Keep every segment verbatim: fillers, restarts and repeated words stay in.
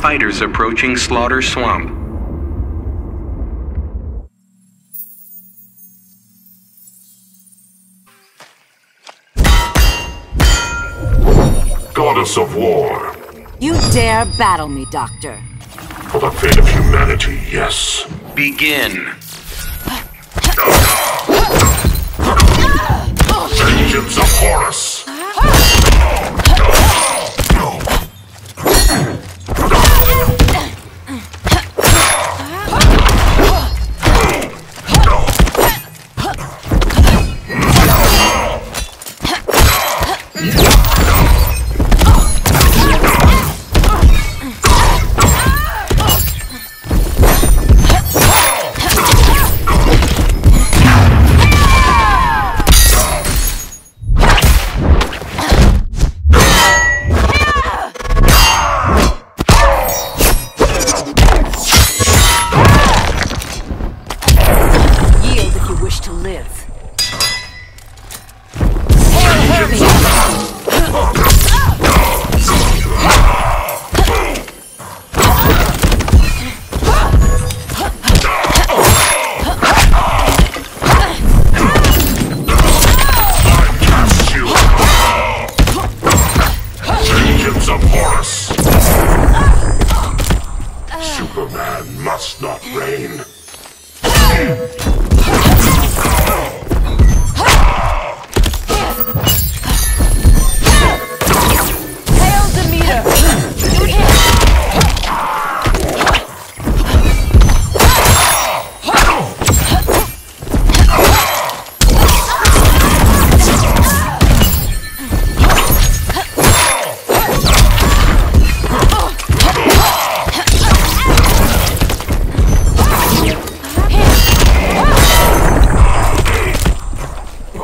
Fighters approaching Slaughter Swamp. Goddess of War. You dare battle me, Doctor. For the fate of humanity, yes. Begin. Vengeance of Horus. Superman must not reign.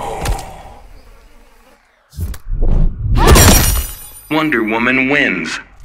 Wonder Woman wins.